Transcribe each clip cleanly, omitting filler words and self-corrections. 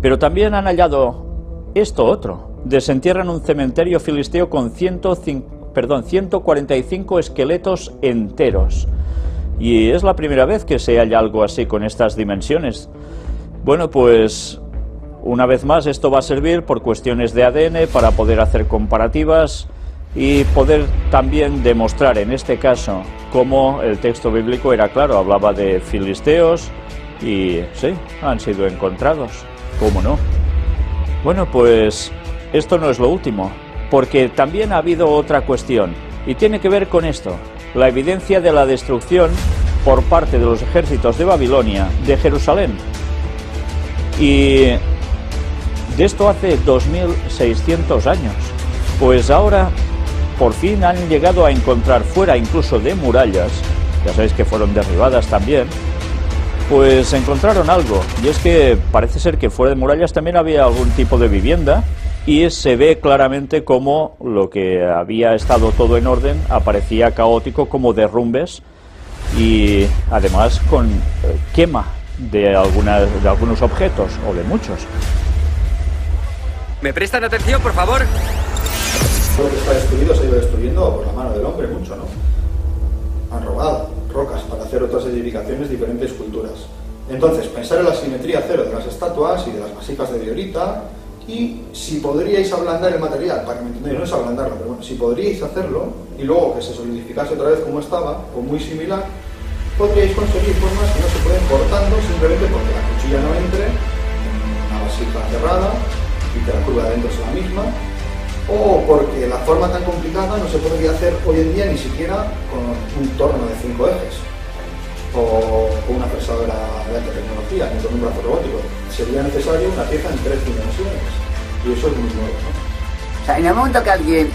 Pero también han hallado esto otro. Desentierran un cementerio filisteo con 145 esqueletos enteros. Y es la primera vez que se halla algo así con estas dimensiones. Bueno, pues una vez más esto va a servir por cuestiones de ADN para poder hacer comparativas y poder también demostrar en este caso cómo el texto bíblico era claro, hablaba de filisteos y sí, han sido encontrados, ¿cómo no? Bueno, pues esto no es lo último, porque también ha habido otra cuestión y tiene que ver con esto, la evidencia de la destrucción por parte de los ejércitos de Babilonia de Jerusalén. Y de esto hace 2600 años. Pues ahora por fin han llegado a encontrar fuera incluso de murallas, ya sabéis que fueron derribadas también, pues encontraron algo, y es que parece ser que fuera de murallas también había algún tipo de vivienda y se ve claramente cómo lo que había estado todo en orden aparecía caótico, como derrumbes y además con quema de algunos objetos o de muchos. ¿Me prestan atención, por favor? Todo lo que está destruido se ha ido destruyendo por la mano del hombre mucho, ¿no? Han robado rocas para hacer otras edificaciones, diferentes culturas. Entonces, pensar en la simetría cero de las estatuas y de las vasijas de diorita, y si podríais ablandar el material, para que me entendáis, no es ablandarlo, pero bueno, si podríais hacerlo, y luego que se solidificase otra vez como estaba, o muy similar, podríais conseguir formas que no se pueden cortando simplemente porque la cuchilla no entre en una vasija cerrada y que la curva de dentro sea la misma, o porque la forma tan complicada no se podría hacer hoy en día ni siquiera con un torno de 5 ejes o con una fresadora de alta tecnología, ni con un brazo robótico. Sería necesario una pieza en 3 dimensiones y eso es muy nuevo, ¿no? O sea, en el momento que alguien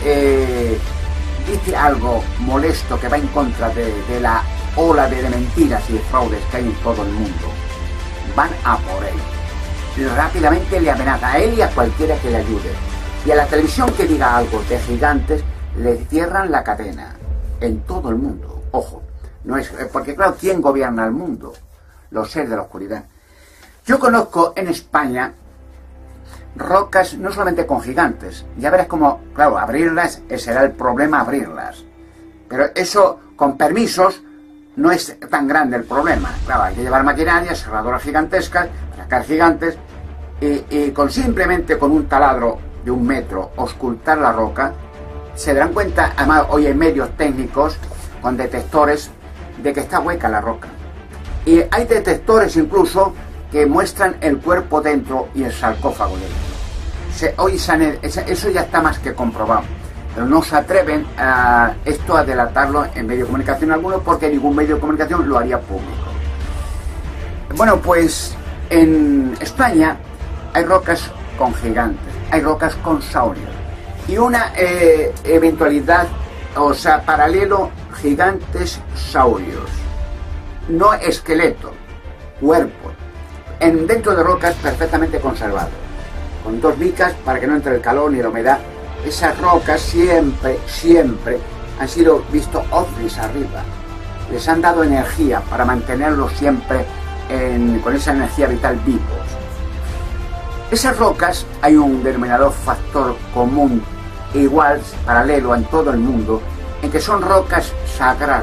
dice algo molesto que va en contra de la ola de mentiras y de fraudes que hay en todo el mundo, van a por él y rápidamente le amenaza a él y a cualquiera que le ayude. Y a la televisión que diga algo de gigantes, le cierran la cadena. En todo el mundo. Ojo. No es, porque claro, ¿quién gobierna el mundo? Los seres de la oscuridad. Yo conozco en España rocas no solamente con gigantes. Ya verás cómo, claro, abrirlas será el problema abrirlas. Pero eso, con permisos, no es tan grande el problema. Claro, hay que llevar maquinaria, cerradoras gigantescas, sacar gigantes, y simplemente con un taladro de 1 metro, auscultar la roca, se darán cuenta, además hoy hay medios técnicos con detectores de que está hueca la roca. Y hay detectores incluso que muestran el cuerpo dentro y el sarcófago dentro. Eso ya está más que comprobado. Pero no se atreven a delatarlo en medio de comunicación alguno, porque ningún medio de comunicación lo haría público. Bueno, pues en España hay rocas con gigantes, hay rocas con saurios, y una eventualidad, o sea, paralelo, gigantes saurios, no esqueleto, cuerpo, dentro de rocas perfectamente conservados, con 2 bicas para que no entre el calor ni la humedad. Esas rocas siempre han sido visto ovnis arriba, les han dado energía para mantenerlos siempre con esa energía vital vivos. Esas rocas hay un denominador factor común igual, paralelo en todo el mundo, en que son rocas sagradas,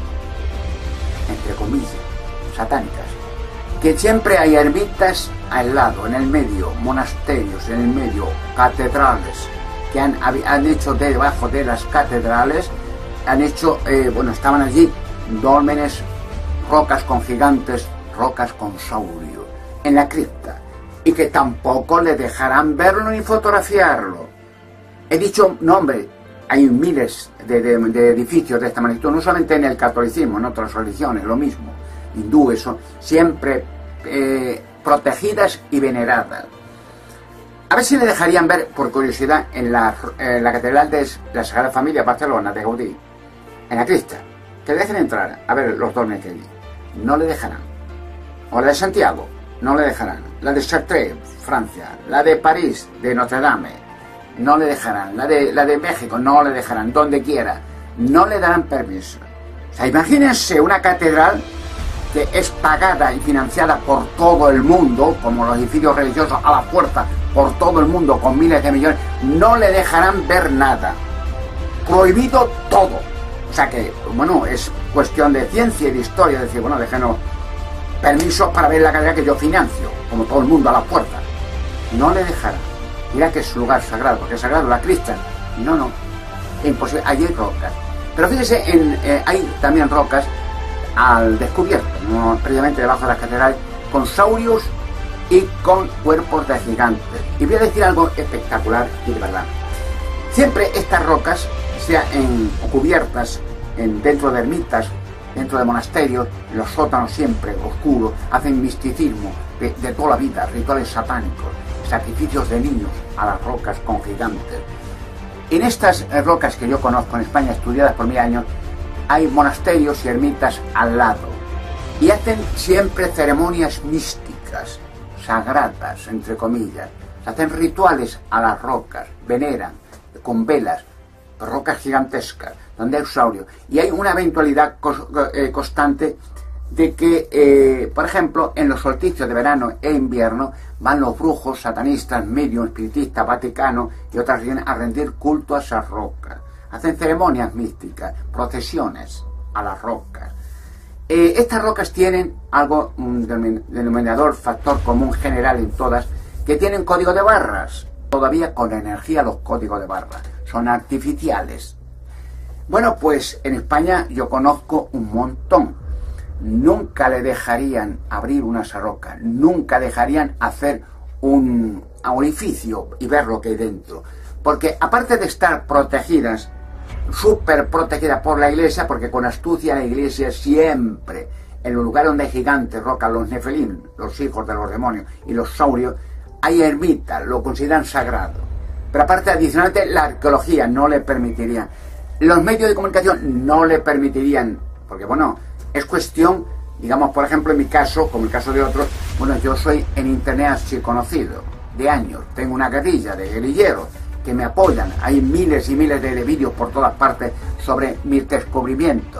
entre comillas, satánicas, que siempre hay ermitas al lado, en el medio, monasterios, en el medio, catedrales, que han hecho debajo de las catedrales, han hecho, estaban allí dólmenes, rocas con gigantes, rocas con saurios, en la cripta, y que tampoco le dejarán verlo ni fotografiarlo. He dicho, no hombre, hay miles de edificios de esta magnitud, no solamente en el catolicismo, en otras religiones, lo mismo, hindúes, son siempre protegidas y veneradas. A ver si le dejarían ver, por curiosidad, en la Catedral de la Sagrada Familia Barcelona de Gaudí, en la cripta, que le dejen entrar a ver los dólmenes que hay. No le dejarán. O la de Santiago, no le dejarán. La de Chartres, Francia. La de París, de Notre Dame, no le dejarán. La de México, no le dejarán. Donde quiera, no le darán permiso. O sea, imagínense una catedral que es pagada y financiada por todo el mundo, como los edificios religiosos a la fuerza, por todo el mundo, con miles de millones, no le dejarán ver nada. Prohibido todo. O sea que, bueno, es cuestión de ciencia y de historia, decir, bueno, déjenos permisos para ver la carrera que yo financio, como todo el mundo a la puerta. No le dejarán. Mira que es lugar sagrado, porque es sagrado la Cristian. No, imposible. Allí hay rocas. Pero fíjese, hay también rocas al descubierto, no previamente debajo de las catedrales, con saurios y con cuerpos de gigantes. Y voy a decir algo espectacular y de verdad. Siempre estas rocas, sea cubiertas dentro de ermitas, dentro de monasterios, en los sótanos siempre oscuros, hacen misticismo de toda la vida, rituales satánicos, sacrificios de niños a las rocas con gigantes. En estas rocas que yo conozco en España, estudiadas por 1000 años, hay monasterios y ermitas al lado. Y hacen siempre ceremonias místicas, sagradas, entre comillas. Hacen rituales a las rocas, veneran con velas, rocas gigantescas, donde hay saurios. Y hay una eventualidad constante de que, por ejemplo, en los solsticios de verano e invierno van los brujos, satanistas, medios, espiritistas, vaticanos y otras religiones a rendir culto a esas rocas. Hacen ceremonias místicas, procesiones a las rocas. Estas rocas tienen algo, un denominador, factor común general en todas, que tienen código de barras. Todavía con energía los códigos de barras. Son artificiales. Bueno, pues en España yo conozco un montón. Nunca le dejarían abrir una esa roca, nunca dejarían hacer un orificio y ver lo que hay dentro. Porque aparte de estar protegidas, súper protegidas por la iglesia, porque con astucia la iglesia siempre, en los lugares donde hay gigantes, rocas, los nefelim, los hijos de los demonios y los saurios, hay ermitas, lo consideran sagrado. Pero aparte, adicionalmente, la arqueología no le permitiría. Los medios de comunicación no le permitirían, porque bueno, es cuestión, digamos, por ejemplo, en mi caso, como el caso de otros, bueno, yo soy en internet así conocido, de años, tengo una guerrilla de guerrilleros que me apoyan, hay miles y miles de vídeos por todas partes sobre mis descubrimientos.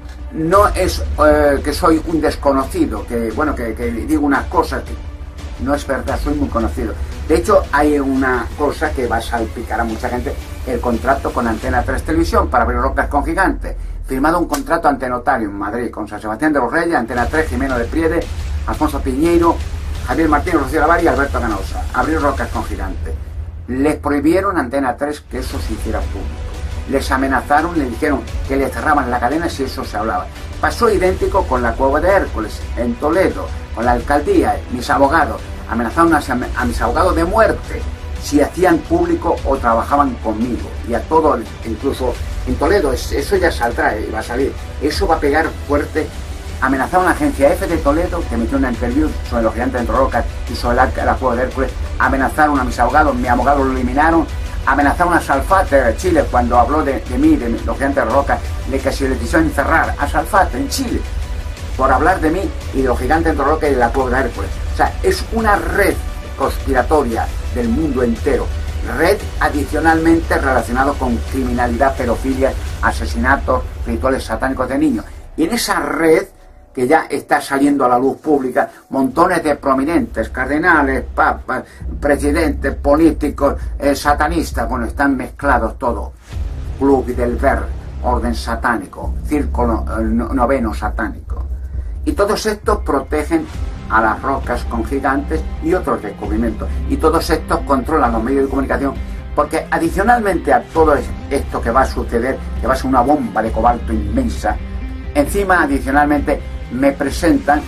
No es que soy un desconocido, que bueno, que digo unas cosas que no es verdad, soy muy conocido. De hecho, hay una cosa que va a salpicar a mucha gente, el contrato con Antena 3 Televisión para ver rocas con gigantes. Firmado un contrato ante notario en Madrid con San Sebastián de los Reyes, Antena 3, Jimeno de Priede, Alfonso Piñeiro, Javier Martínez, Rocío Lavar y Alberto Ganosa. Abrir rocas con gigantes. Les prohibieron a Antena 3 que eso se hiciera público. Les amenazaron, les dijeron que les cerraban la cadena si eso se hablaba. Pasó idéntico con la Cueva de Hércules, en Toledo, con la alcaldía, mis abogados. Amenazaron a mis abogados de muerte si hacían público o trabajaban conmigo. Y a todos, incluso en Toledo, eso ya saldrá y va a salir. Eso va a pegar fuerte. Amenazaron a la agencia F de Toledo, que emitió una interview sobre los gigantes de rocas y sobre la Cueva de Hércules. Amenazaron a mis abogados, lo eliminaron. Amenazaron a Salfate de Chile cuando habló de mí, de los gigantes de rocas, de que se le quisieron encerrar a Salfate en Chile por hablar de mí y de los gigantes de rocas y de la Cueva de Hércules. O sea, es una red conspiratoria del mundo entero. Red adicionalmente relacionado con criminalidad, pedofilia, asesinatos, rituales satánicos de niños. Y en esa red, que ya está saliendo a la luz pública, montones de prominentes, cardenales, papas, presidentes, políticos, satanistas, bueno, están mezclados todos. Club del Ver, orden satánico, círculo noveno satánico. Y todos estos protegen a las rocas con gigantes y otros descubrimientos. Y todos estos controlan los medios de comunicación, porque adicionalmente a todo esto que va a suceder, que va a ser una bomba de cobalto inmensa, encima adicionalmente me presentan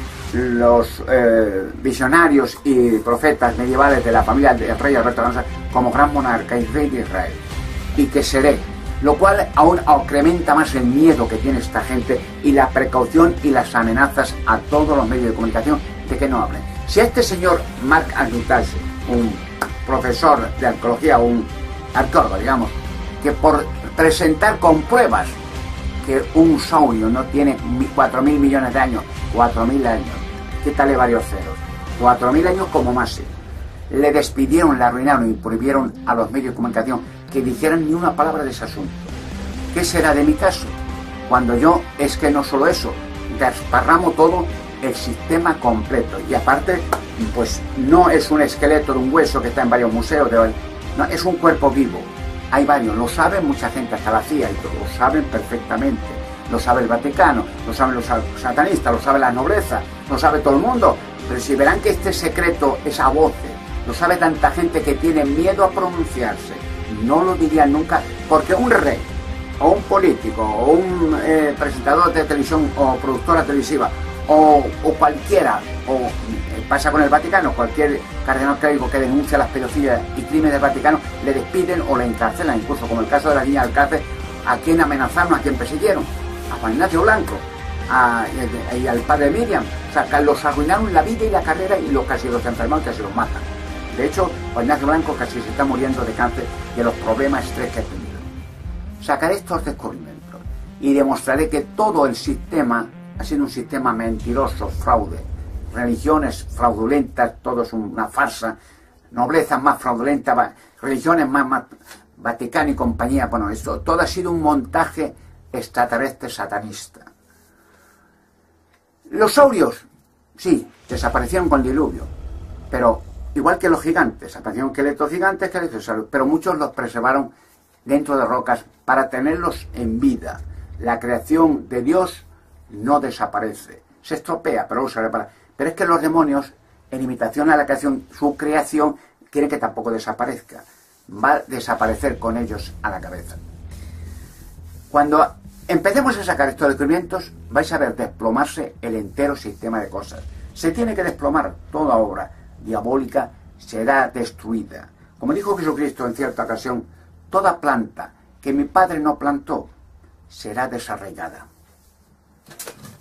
los visionarios y profetas medievales de la familia del rey Alberto Ganosa como gran monarca y rey de Israel, y que seré, lo cual aún incrementa más el miedo que tiene esta gente y la precaución y las amenazas a todos los medios de comunicación de que no hablen. Si a este señor Marc Armitage, un profesor de arqueología, un arqueólogo, digamos, que por presentar con pruebas que un saurio no tiene 4.000 millones de años, 4.000 años, quítale varios ceros, 4.000 años como máximo, le despidieron, le arruinaron y prohibieron a los medios de comunicación que dijeran ni una palabra de ese asunto. ¿Qué será de mi caso? Cuando yo, es que no solo eso, desparramo todo el sistema completo. Y aparte, pues no es un esqueleto de un hueso que está en varios museos, no, es un cuerpo vivo. Hay varios, lo sabe mucha gente, hasta la CIA y todo, lo saben perfectamente. Lo sabe el Vaticano, lo saben los satanistas, lo sabe la nobleza, lo sabe todo el mundo. Pero si verán que este secreto es a voces, lo sabe tanta gente que tiene miedo a pronunciarse, no lo dirían nunca, porque un rey, o un político, o un presentador de televisión, o productora televisiva, o cualquiera, o pasa con el Vaticano, cualquier cardenal clérigo que denuncia las pedofilias y crímenes del Vaticano, le despiden o le encarcelan, incluso como el caso de la niña Alcácer, a quien amenazaron, a quien persiguieron, a Juan Ignacio Blanco, y al padre Miriam. O sea, los arruinaron la vida y la carrera y casi los enfermaron, casi los matan. De hecho, Juan Ignacio Blanco casi se está muriendo de cáncer y de los problemas estrés que ha tenido. Sacaré estos descubrimientos y demostraré que todo el sistema ha sido un sistema mentiroso, fraude, religiones fraudulentas, todo es una farsa, nobleza más fraudulenta, religiones más Vaticano y compañía. Bueno, esto todo ha sido un montaje extraterrestre satanista. Los saurios, sí, desaparecieron con el diluvio, pero igual que los gigantes, desaparecieron esqueletos gigantes, pero muchos los preservaron dentro de rocas para tenerlos en vida. La creación de Dios no desaparece, se estropea, pero se repara. Pero es que los demonios, en imitación a la creación, su creación, quieren que tampoco desaparezca. Va a desaparecer con ellos a la cabeza. Cuando empecemos a sacar estos descubrimientos, vais a ver desplomarse el entero sistema de cosas. Se tiene que desplomar toda obra diabólica, será destruida. Como dijo Jesucristo en cierta ocasión, toda planta que mi Padre no plantó será desarraigada.